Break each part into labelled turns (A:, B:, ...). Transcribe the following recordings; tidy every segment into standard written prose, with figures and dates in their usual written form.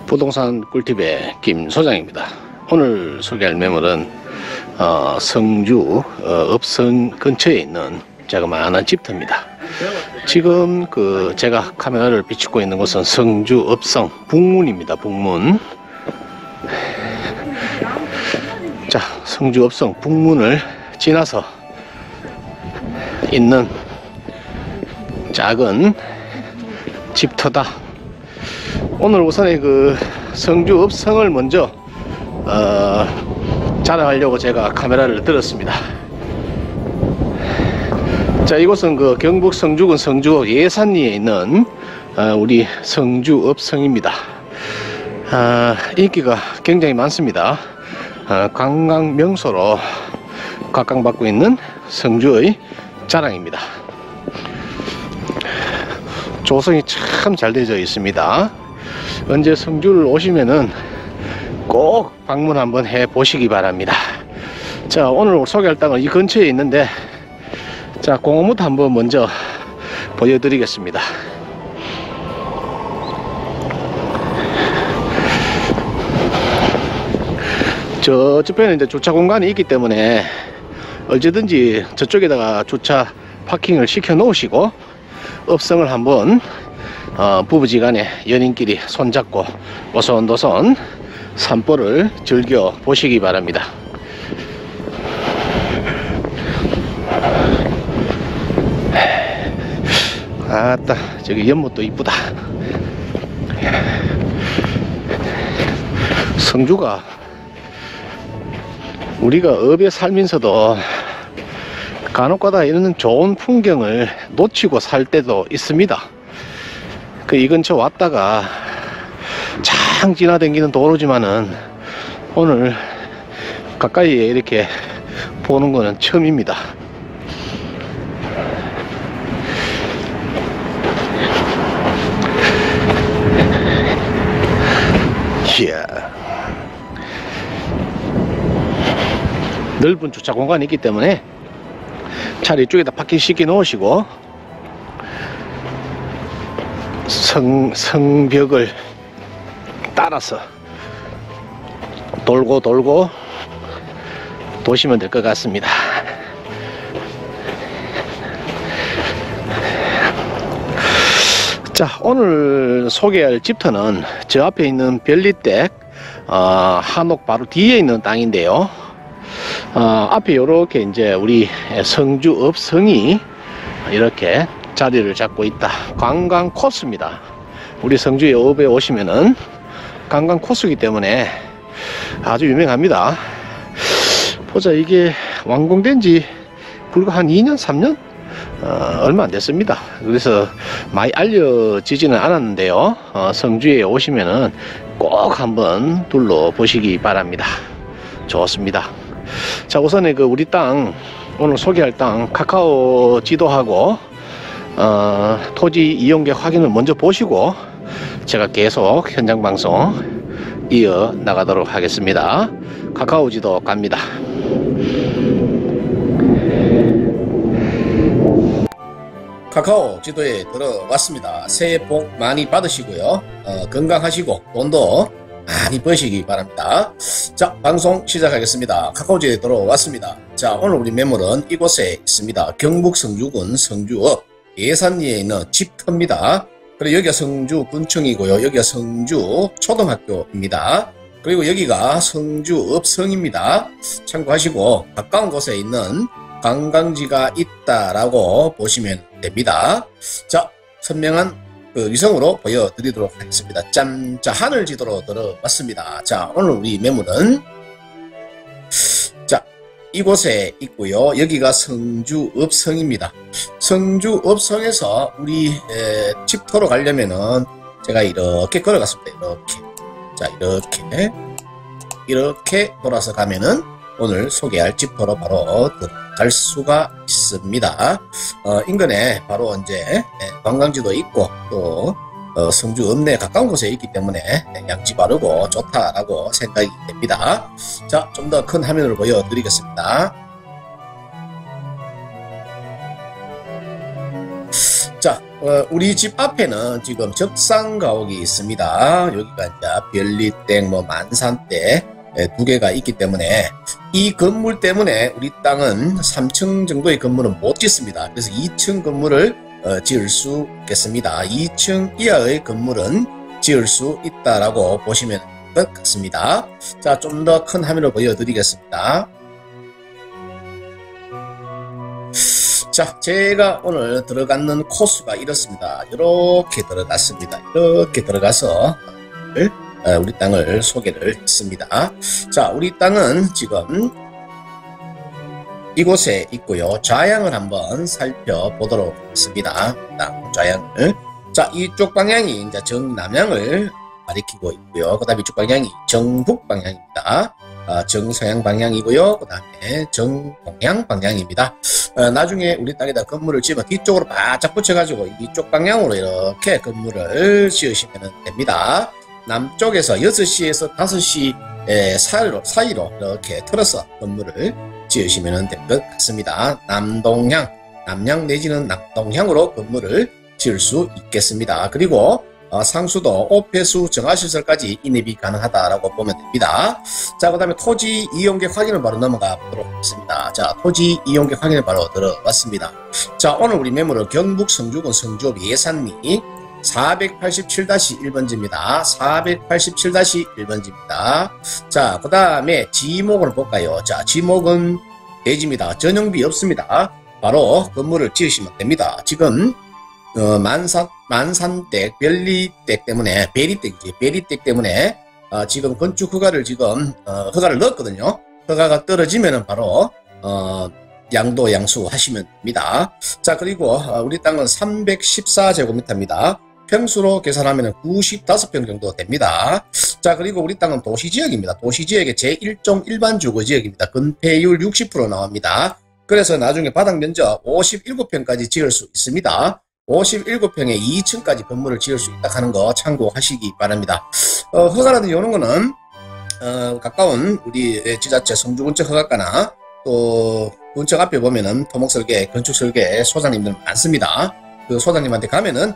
A: 부동산 꿀팁의 김 소장입니다. 오늘 소개할 매물은 성주 읍성 근처에 있는 자그마한 집터입니다. 지금 제가 카메라를 비추고 있는 곳은 성주 읍성 북문입니다. 북문. 자, 성주 읍성 북문을 지나서 있는 작은 집터다. 오늘 우선에 성주 읍성을 먼저 자랑하려고 제가 카메라를 들었습니다. 자, 이곳은 경북 성주군 성주 예산리에 있는 우리 성주 읍성입니다. 인기가 굉장히 많습니다. 관광 명소로 각광받고 있는 성주의 자랑입니다. 조성이 참 잘 되어 있습니다. 언제 성주를 오시면은 꼭 방문 한번 해 보시기 바랍니다. 자, 오늘 소개할 땅은 이 근처에 있는데, 자, 공원부터 한번 먼저 보여드리겠습니다. 저쪽에는 이제 주차 공간이 있기 때문에 언제든지 저쪽에다가 주차 파킹을 시켜 놓으시고 읍성을 한번 부부지간에 연인끼리 손잡고 오손도손 산보를 즐겨 보시기 바랍니다. 아따, 저기 연못도 이쁘다. 성주가 우리가 업에 살면서도 간혹가다 이런 좋은 풍경을 놓치고 살 때도 있습니다. 이 근처 왔다가 창 지나다니는 도로지만은 오늘 가까이에 이렇게 보는 거는 처음입니다. 이야, 넓은 주차 공간이 있기 때문에 차를 이쪽에다 파킹 시켜 놓으시고 성벽을 따라서 돌고 도시면 될 것 같습니다. 자, 오늘 소개할 집터는 저 앞에 있는 별리댁 한옥 바로 뒤에 있는 땅인데요. 앞에 이렇게 이제 우리 성주 읍성이 이렇게 자리를 잡고 있다. 관광 코스입니다. 우리 성주의 읍에 오시면은 관광 코스이기 때문에 아주 유명합니다. 보자, 이게 완공된 지 불과 한 2년 3년 얼마 안 됐습니다. 그래서 많이 알려지지는 않았는데요. 성주에 오시면은 꼭 한번 둘러보시기 바랍니다. 좋습니다. 자, 우선에 우리 땅, 오늘 소개할 땅 카카오 지도하고 토지 이용객 확인을 먼저 보시고 제가 계속 현장 방송 이어 나가도록 하겠습니다. 카카오 지도 갑니다. 카카오 지도에 들어왔습니다. 새해 복 많이 받으시고요. 건강하시고 돈도 많이 버시기 바랍니다. 자, 방송 시작하겠습니다. 카카오 지도에 들어왔습니다. 자, 오늘 우리 매물은 이곳에 있습니다. 경북 성주군 성주읍 예산리에 있는 집터입니다. 그리고 여기가 성주 군청이고요. 여기가 성주 초등학교입니다. 그리고 여기가 성주 읍성입니다. 참고하시고 가까운 곳에 있는 관광지가 있다라고 보시면 됩니다. 자, 선명한 위성으로 보여드리도록 하겠습니다. 짠! 자, 하늘지도로 들어왔습니다. 자, 오늘 우리 매물은 이곳에 있고요. 여기가 성주 읍성입니다. 성주 읍성에서 우리 집터로 가려면은 제가 이렇게 걸어갔습니다. 이렇게. 자, 이렇게 돌아서 가면은 오늘 소개할 집터로 바로 들어갈 수가 있습니다. 인근에 바로 이제 관광지도 있고 또 성주 읍내 가까운 곳에 있기 때문에 양지 바르고 좋다라고 생각이 됩니다. 자, 좀 더 큰 화면으로 보여드리겠습니다. 자, 우리 집 앞에는 지금 적산가옥이 있습니다. 여기가 이제 별리댁, 만산댁 두 개가 있기 때문에 이 건물 때문에 우리 땅은 3층 정도의 건물은 못 짓습니다. 그래서 2층 건물을 지을 수 있겠습니다. 2층 이하의 건물은 지을 수 있다라고 보시면 될 것 같습니다. 자, 좀 더 큰 화면을 보여드리겠습니다. 자, 제가 오늘 들어가는 코스가 이렇습니다. 이렇게 들어갔습니다. 이렇게 들어가서 우리 땅을 소개를 했습니다. 자, 우리 땅은 지금 이곳에 있고요. 좌향을 한번 살펴보도록 하겠습니다. 땅 좌향을. 자, 이쪽 방향이 이제 정남향을 가리키고 있고요. 그 다음에 이쪽 방향이 정북 방향입니다. 정서양 방향이고요. 그 다음에 정동양 방향입니다. 나중에 우리 땅에다 건물을 지으면 뒤쪽으로 바짝 붙여가지고 이쪽 방향으로 이렇게 건물을 지으시면 됩니다. 남쪽에서 6시에서 5시 사이로 이렇게 틀어서 건물을 지으시면 될 것 같습니다. 남동향, 남향 내지는 남동향으로 건물을 지을 수 있겠습니다. 그리고 상수도 오폐수 정화시설까지 인입이 가능하다라고 보면 됩니다. 자, 그 다음에 토지 이용객 확인을 바로 넘어가 보도록 하겠습니다. 자, 토지 이용객 확인을 바로 들어봤습니다. 자, 오늘 우리 매물은 경북 성주군 성주읍 예산리 487-1번지입니다. 487-1번지입니다. 자, 그 다음에 지목을 볼까요? 자, 지목은 대지입니다. 전용비 없습니다. 바로 건물을 지으시면 됩니다. 지금 만산댁, 별리댁 때문에, 베리댁 때문에 지금 건축 허가를 허가를 넣었거든요. 허가가 떨어지면은 바로 양도 양수 하시면 됩니다. 자, 그리고 우리 땅은 314제곱미터입니다. 평수로 계산하면 95평 정도 됩니다. 자, 그리고 우리 땅은 도시지역입니다. 도시지역의 제1종 일반 주거지역입니다. 건폐율 60% 나옵니다. 그래서 나중에 바닥 면적 57평까지 지을 수 있습니다. 57평에 2층까지 건물을 지을 수 있다 하는 거 참고하시기 바랍니다. 허가라든지 이런 거는 가까운 우리 지자체 성주군청 허가과나 또 군청 앞에 보면은 토목설계, 건축설계 소장님들 많습니다. 그 소장님한테 가면은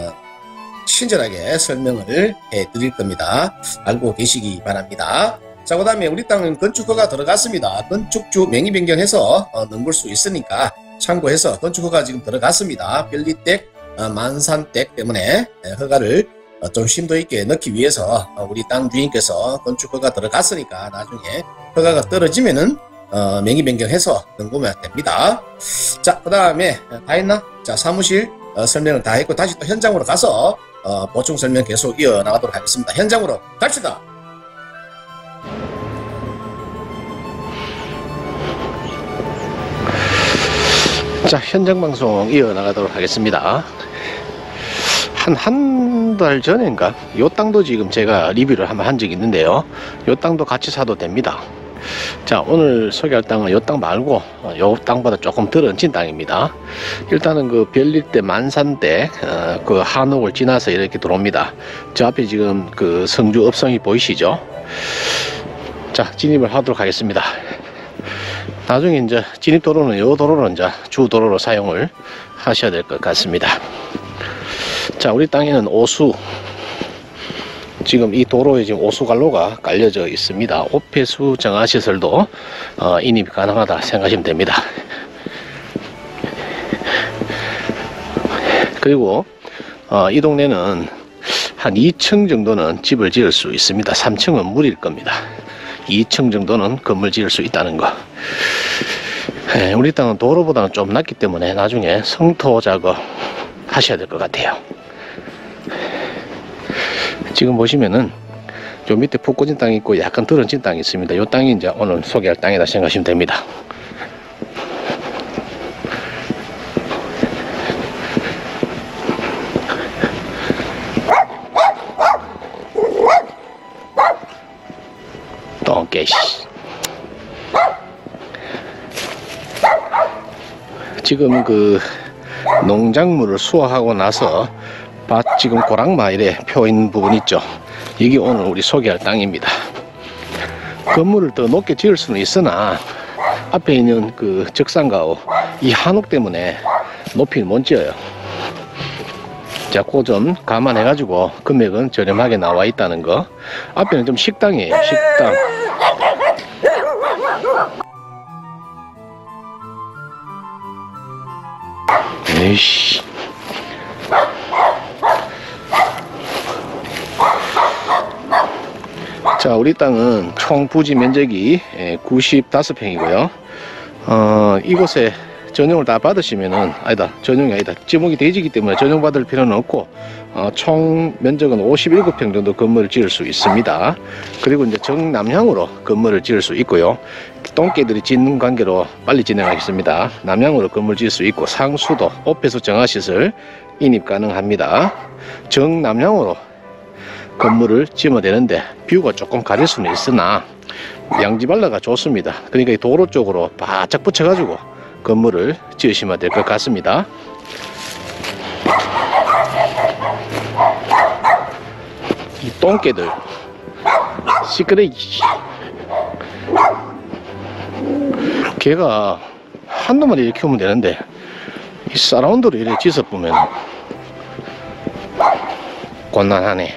A: 친절하게 설명을 해드릴 겁니다. 알고 계시기 바랍니다. 자, 그 다음에 우리 땅은 건축허가 들어갔습니다. 건축주 명의 변경해서 넘볼 수 있으니까 참고해서 건축허가 지금 들어갔습니다. 별리댁, 만산댁 때문에 허가를 좀 심도 있게 넣기 위해서 우리 땅 주인께서 건축허가 들어갔으니까 나중에 허가가 떨어지면은 명의 변경해서 넘보면 됩니다. 자, 그 다음에 다 했나? 자, 사무실 설명을 다 했고 다시 또 현장으로 가서 보충 설명 계속 이어나가도록 하겠습니다. 현장으로 갑시다. 자, 현장 방송 이어나가도록 하겠습니다. 한 달 전인가 요 땅도 지금 제가 리뷰를 한번 한 적이 있는데요. 요 땅도 같이 사도 됩니다. 자, 오늘 소개할 땅은 요 땅 말고 요 땅보다 조금 덜 얹힌 땅입니다. 일단은 그 별리댁 만산댁 그 한옥을 지나서 이렇게 들어옵니다. 저 앞에 지금 그 성주 읍성이 보이시죠? 자, 진입을 하도록 하겠습니다. 나중에 이제 진입도로는 요 도로로 이제 주도로로 사용을 하셔야 될 것 같습니다. 자, 우리 땅에는 오수, 지금 이 도로에 지금 오수관로가 깔려져 있습니다. 오폐수 정화시설도 인입이 가능하다 생각하시면 됩니다. 그리고 이 동네는 한 2층 정도는 집을 지을 수 있습니다. 3층은 무리일 겁니다. 2층 정도는 건물 지을 수 있다는 거. 우리 땅은 도로보다는 좀 낮기 때문에 나중에 성토 작업 하셔야 될 것 같아요. 지금 보시면은 저 밑에 푹 꽂은 땅이 있고 약간 덜 얹힌 땅이 있습니다. 이 땅이 이제 오늘 소개할 땅이다 생각하시면 됩니다. 똥개씨. 지금 그 농작물을 수확하고 나서 밭 지금 고랑마 이래 펴 있는 부분 있죠. 이게 오늘 우리 소개할 땅입니다. 건물을 더 높게 지을 수는 있으나 앞에 있는 그 적산가옥 이 한옥 때문에 높이를 못 지어요. 자, 그 점 감안해가지고 금액은 저렴하게 나와 있다는 거. 앞에는 좀 식당이에요, 식당. 에이씨. 자, 우리 땅은 총 부지 면적이 95평이고요. 이곳에 전용을 다 받으시면은, 전용이 아니다. 지목이 돼지기 때문에 전용 받을 필요는 없고, 총 면적은 57평 정도 건물을 지을 수 있습니다. 그리고 이제 정남향으로 건물을 지을 수 있고요. 똥개들이 짖는 관계로 빨리 진행하겠습니다. 남향으로 건물 지을 수 있고, 상수도, 오폐수 정화시설 인입 가능합니다. 정남향으로 건물을 지으면 되는데 뷰가 조금 가릴 수는 있으나 양지발라가 좋습니다. 그러니까 이 도로 쪽으로 바짝 붙여가지고 건물을 지으시면 될 것 같습니다. 이 똥개들 시끄레기, 걔가 한두 마리 이렇게 키우면 되는데 이 사라운드로 이렇게 짓어 보면 곤란하네.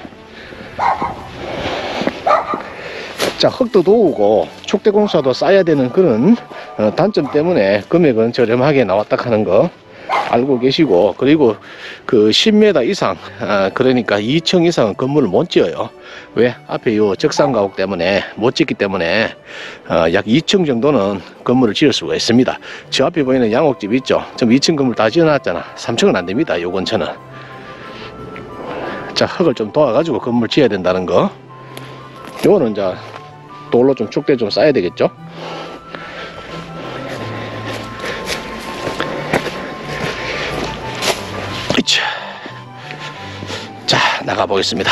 A: 자, 흙도 도우고 축대공사도 쌓아야 되는 그런 단점 때문에 금액은 저렴하게 나왔다 하는 거 알고 계시고, 그리고 그 10m 이상, 그러니까 2층 이상은 건물을 못 지어요. 왜? 앞에 요 적산가옥 때문에 못 짓기 때문에 약 2층 정도는 건물을 지을 수가 있습니다. 저 앞에 보이는 양옥집 있죠? 좀 2층 건물 다 지어놨잖아. 3층은 안 됩니다, 요 근처는. 자, 흙을 좀 도와가지고 건물 지어야 된다는 거. 요거는 이제 돌로 좀 축대 좀 쌓아야 되겠죠. 자, 나가 보겠습니다.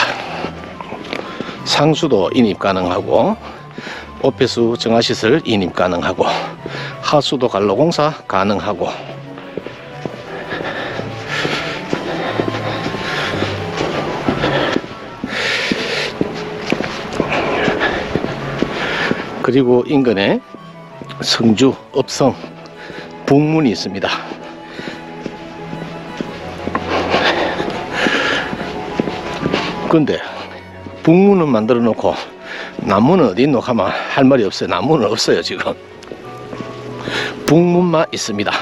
A: 상수도 인입 가능하고, 오폐수 정화시설 인입 가능하고, 하수도 관로공사 가능하고, 그리고 인근에 성주, 업성, 북문이 있습니다. 근데 북문은 만들어 놓고 나무는 어디 있노 하면 할 말이 없어요. 나무는 없어요. 지금 북문만 있습니다.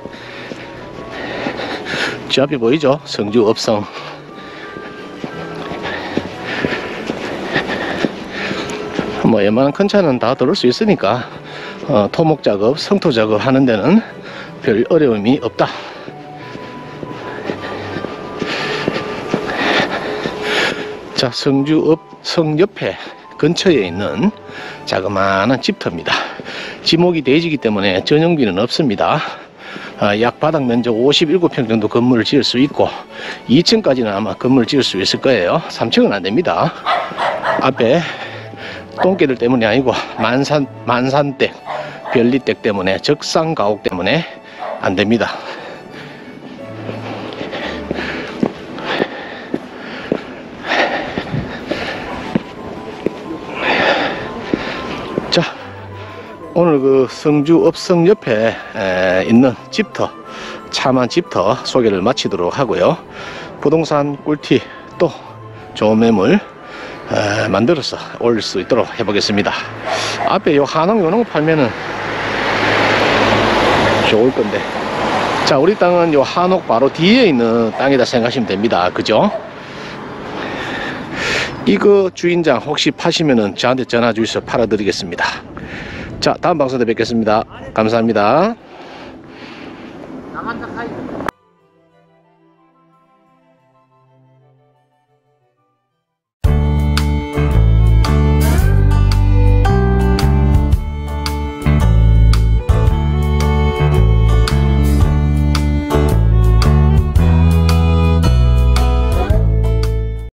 A: 저 앞에 보이죠? 성주, 업성. 뭐 웬만한 큰 차는 다 들을 수 있으니까 토목 작업, 성토 작업 하는 데는 별 어려움이 없다. 자, 성주 업성 옆에 근처에 있는 자그마한 집터입니다. 지목이 돼지기 때문에 전용비는 없습니다. 약 바닥 면적 57평 정도 건물을 지을 수 있고 2층까지는 아마 건물을 지을 수 있을 거예요. 3층은 안 됩니다. 앞에 똥개들 때문이 아니고 만산댁, 별리댁 때문에, 적산가옥 때문에 안 됩니다. 자, 오늘 그 성주 업성 옆에 있는 집터, 차만 집터 소개를 마치도록 하고요. 부동산 꿀팁 또 좋은 매물 만들어서 올릴 수 있도록 해보겠습니다. 앞에 요 한옥 요런 거 팔면은 좋을 건데. 자, 우리 땅은 요 한옥 바로 뒤에 있는 땅이다 생각하시면 됩니다. 그죠? 이거 주인장 혹시 파시면은 저한테 전화 주셔서 팔아드리겠습니다. 자, 다음 방송 때 뵙겠습니다. 감사합니다.